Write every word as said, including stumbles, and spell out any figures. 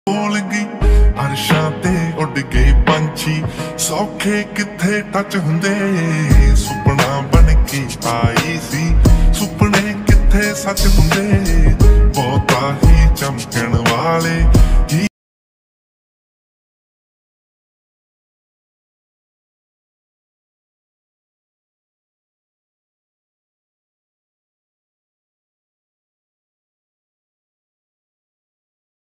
बोल गई अरशां ते उड़ गए पंछी सौखे किथे टच हुंदे सुपना बन के आई सी सुपने किथे सच